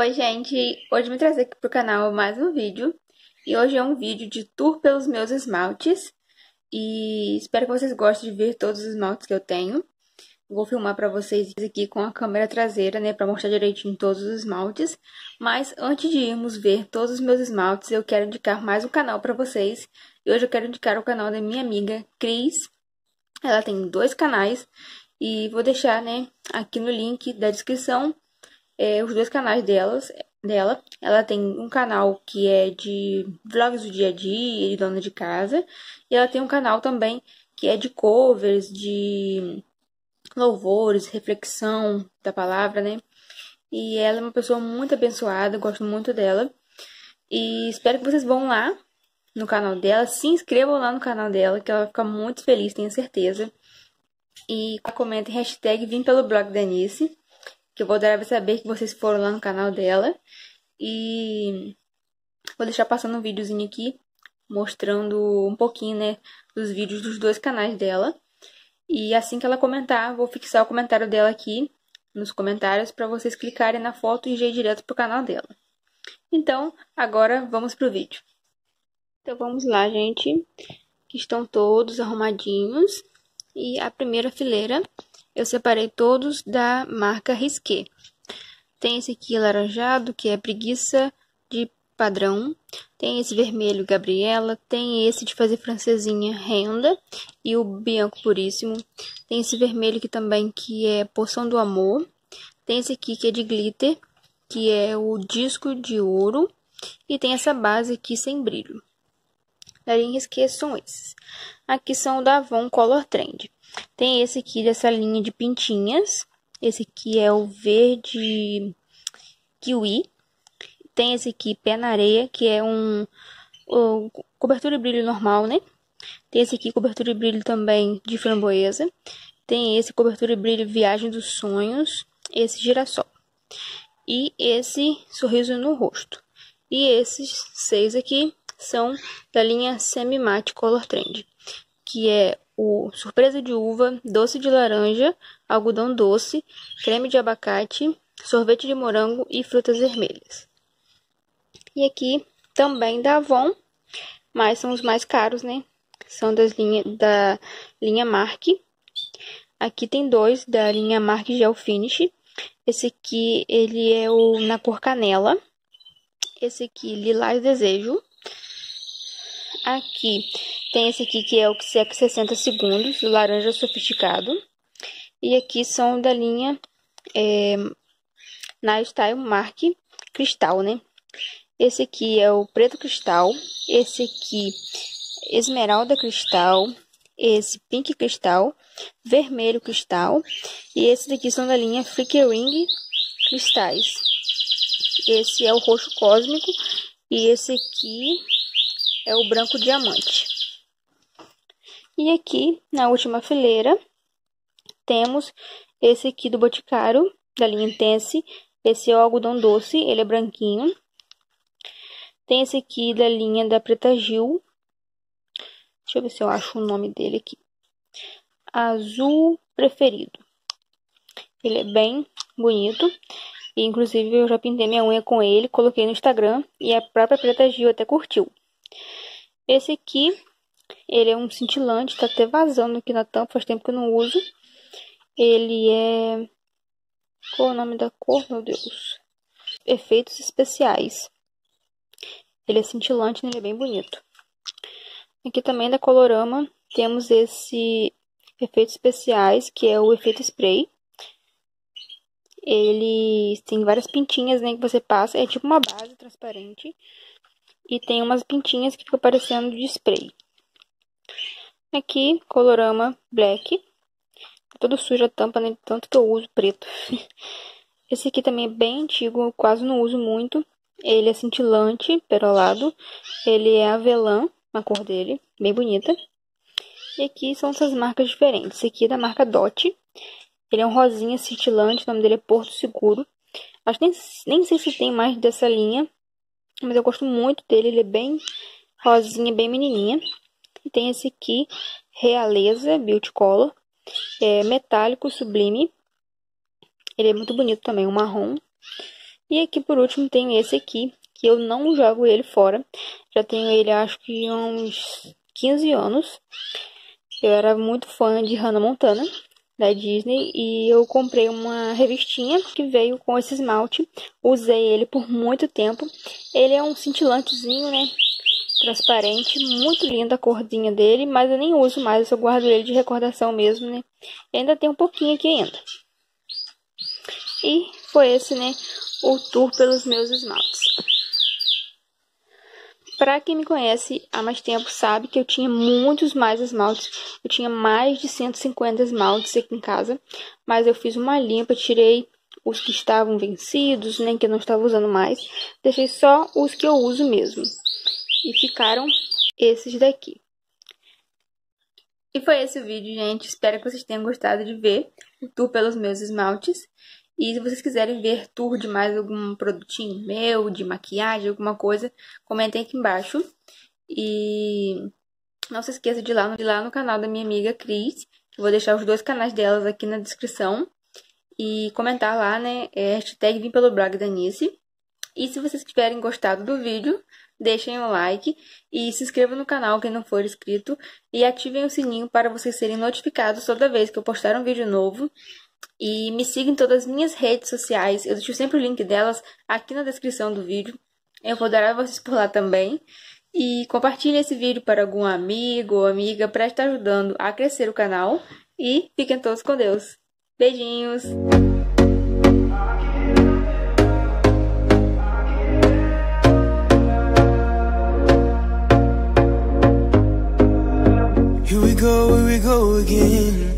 Oi, gente! Hoje eu vim trazer aqui pro canal mais um vídeo. E hoje é um vídeo de tour pelos meus esmaltes. E espero que vocês gostem de ver todos os esmaltes que eu tenho. Vou filmar pra vocês aqui com a câmera traseira, né, pra mostrar direitinho todos os esmaltes. Mas antes de irmos ver todos os meus esmaltes, eu quero indicar mais um canal pra vocês. E hoje eu quero indicar o canal da minha amiga Cris. Ela tem 2 canais e vou deixar, né, aqui no link da descrição os 2 canais dela. Ela tem um canal que é de vlogs do dia a dia, de dona de casa. E ela tem um canal também que é de covers, de louvores, reflexão da palavra, né? E ela é uma pessoa muito abençoada, gosto muito dela. E espero que vocês vão lá no canal dela, se inscrevam lá no canal dela, que ela vai ficar muito feliz, tenho certeza. E comentem hashtag Vim pelo blog da Anice, que eu vou dar a saber que vocês foram lá no canal dela. E vou deixar passando um videozinho aqui, mostrando um pouquinho, né, dos vídeos dos 2 canais dela. E assim que ela comentar, vou fixar o comentário dela aqui nos comentários para vocês clicarem na foto e ir direto pro canal dela. Então, agora vamos pro vídeo. Então vamos lá, gente, que estão todos arrumadinhos. E a primeira fileira, eu separei todos da marca Risqué. Tem esse aqui alaranjado, que é preguiça de padrão. Tem esse vermelho, Gabriela. Tem esse de fazer francesinha, Renda. E o Bianco Puríssimo. Tem esse vermelho aqui também, que é Poção do Amor. Tem esse aqui, que é de glitter, que é o Disco de Ouro. E tem essa base aqui sem brilho. Da linha Risqué são esses. Aqui são o da Avon Color Trend. Tem esse aqui dessa linha de pintinhas. Esse aqui é o verde kiwi. Tem esse aqui, pé na areia, que é cobertura e brilho normal, né? Tem esse aqui, cobertura e brilho também de framboesa. Tem esse, cobertura e brilho viagem dos sonhos. Esse girassol. E esse sorriso no rosto. E esses 6 aqui são da linha Semi Matte Color Trend, que é o surpresa de uva, doce de laranja, algodão doce, creme de abacate, sorvete de morango e frutas vermelhas. E aqui também da Avon, mas são os mais caros, né? São da linha Mark. Aqui tem 2 da linha Mark Gel Finish. Esse aqui, ele é o na cor canela. Esse aqui, Lilás Desejo. Aqui tem esse aqui que é o que seca 60 segundos, o laranja sofisticado. E aqui são da linha Night Style Mark Cristal, né? Esse aqui é o preto cristal. Esse aqui, esmeralda cristal. Esse pink cristal. Vermelho cristal. E esses daqui são da linha Flickering Cristais. Esse é o roxo cósmico. E esse aqui é o branco diamante. E aqui, na última fileira, temos esse aqui do Boticário, da linha Intense. Esse é o algodão doce, ele é branquinho. Tem esse aqui da linha da Preta Gil. Deixa eu ver se eu acho o nome dele aqui. Azul Preferido. Ele é bem bonito. E, inclusive, eu já pintei minha unha com ele, coloquei no Instagram. E a própria Preta Gil até curtiu. Esse aqui, ele é um cintilante, tá até vazando aqui na tampa, faz tempo que eu não uso. Ele é... Qual é o nome da cor, meu Deus? Efeitos especiais. Ele é cintilante, né? Ele é bem bonito. Aqui também da Colorama temos esse efeitos especiais, que é o efeito spray. Ele tem várias pintinhas, né, que você passa. É tipo uma base transparente. E tem umas pintinhas que ficam parecendo de spray. Aqui, Colorama Black. Tá todo sujo a tampa, né? Tanto que eu uso preto. Esse aqui também é bem antigo, eu quase não uso muito. Ele é cintilante, perolado. Ele é avelã, a cor dele, bem bonita. E aqui são essas marcas diferentes. Esse aqui é da marca Dot. Ele é um rosinha cintilante, o nome dele é Porto Seguro. Acho que nem sei se tem mais dessa linha, mas eu gosto muito dele. Ele é bem rosinha, bem menininha. E tem esse aqui, Realeza Beauty Color. É metálico, sublime. Ele é muito bonito também, um marrom. E aqui por último tem esse aqui, que eu não jogo ele fora. Já tenho ele acho que há uns 15 anos. Eu era muito fã de Hannah Montana, da Disney, e eu comprei uma revistinha que veio com esse esmalte. Usei ele por muito tempo. Ele é um cintilantezinho, né? Transparente, muito linda a corzinha dele, mas eu nem uso mais, eu só guardo ele de recordação mesmo, né? E ainda tem um pouquinho aqui ainda. E foi esse, né, o tour pelos meus esmaltes. Pra quem me conhece há mais tempo sabe que eu tinha muitos mais esmaltes. Eu tinha mais de 150 esmaltes aqui em casa. Mas eu fiz uma limpa, tirei os que estavam vencidos, nem que eu não estava usando mais. Deixei só os que eu uso mesmo. E ficaram esses daqui. E foi esse o vídeo, gente. Espero que vocês tenham gostado de ver o tour pelos meus esmaltes. E se vocês quiserem ver tour de mais algum produtinho meu, de maquiagem, alguma coisa, comentem aqui embaixo. E não se esqueça de ir lá no canal da minha amiga Cris, que eu vou deixar os 2 canais delas aqui na descrição. E comentar lá, né, hashtag Vim pelo blog da Nice. E se vocês tiverem gostado do vídeo, deixem um like e se inscrevam no canal quem não for inscrito. E ativem o sininho para vocês serem notificados toda vez que eu postar um vídeo novo. E me sigam em todas as minhas redes sociais. Eu deixo sempre o link delas aqui na descrição do vídeo. Eu vou dar a vocês por lá também. E compartilhe esse vídeo para algum amigo ou amiga para estar ajudando a crescer o canal. E fiquem todos com Deus. Beijinhos! Here we go again.